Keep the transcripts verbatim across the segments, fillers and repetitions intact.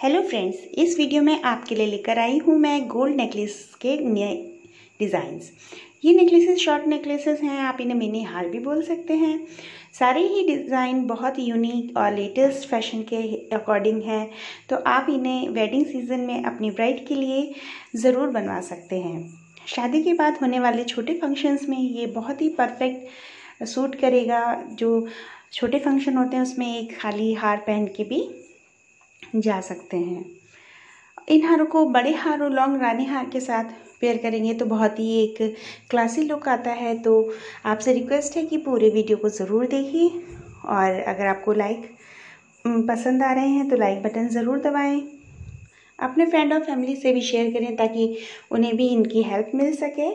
Hello friends, इस video में आपके लिए लेकर आई हूँ मैं गोल्ड नेकलेस के नए डिज़ाइंस। ये नेकलेसेस शॉर्ट नेकलेसेस हैं, आप इन्हें मिनी हार भी बोल सकते हैं। सारे ही डिज़ाइन बहुत यूनिक और लेटेस्ट फैशन के अकॉर्डिंग हैं, तो आप इन्हें वेडिंग सीजन में अपनी ब्राइड के लिए ज़रूर बनवा सकते हैं। शादी के बाद होने वाले छोटे फंक्शंस में ये बहुत ही परफेक्ट सूट करेगा। जो छोटे फंक्शन होते हैं उसमें एक खाली हार पहन के भी जा सकते हैं। इन हारों को बड़े हार और लॉन्ग रानी हार के साथ पेयर करेंगे तो बहुत ही एक क्लासी लुक आता है। तो आपसे रिक्वेस्ट है कि पूरे वीडियो को ज़रूर देखिए, और अगर आपको लाइक पसंद आ रहे हैं तो लाइक बटन ज़रूर दबाएं। अपने फ्रेंड और फैमिली से भी शेयर करें ताकि उन्हें भी इनकी हेल्प मिल सके।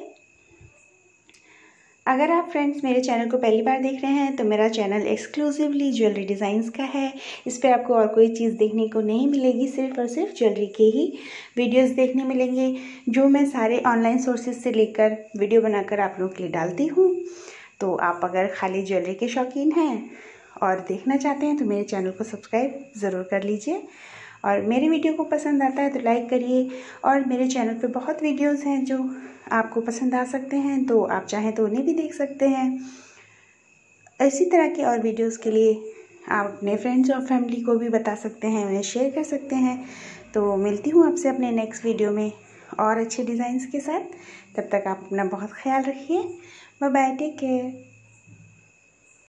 अगर आप फ्रेंड्स मेरे चैनल को पहली बार देख रहे हैं तो मेरा चैनल एक्सक्लूसिवली ज्वेलरी डिज़ाइंस का है। इस पर आपको और कोई चीज़ देखने को नहीं मिलेगी, सिर्फ और सिर्फ ज्वेलरी के ही वीडियोस देखने मिलेंगे, जो मैं सारे ऑनलाइन सोर्सेज से लेकर वीडियो बनाकर आप लोगों के लिए डालती हूँ। तो आप अगर खाली ज्वेलरी के शौकीन हैं और देखना चाहते हैं तो मेरे चैनल को सब्सक्राइब ज़रूर कर लीजिए, और मेरे वीडियो को पसंद आता है तो लाइक करिए। और मेरे चैनल पे बहुत वीडियोस हैं जो आपको पसंद आ सकते हैं, तो आप चाहें तो उन्हें भी देख सकते हैं। इसी तरह के और वीडियोस के लिए आप अपने फ्रेंड्स और फैमिली को भी बता सकते हैं, उन्हें शेयर कर सकते हैं। तो मिलती हूँ आपसे अपने नेक्स्ट वीडियो में और अच्छे डिज़ाइंस के साथ। तब तक आप अपना बहुत ख्याल रखिए। Bye bye, take care.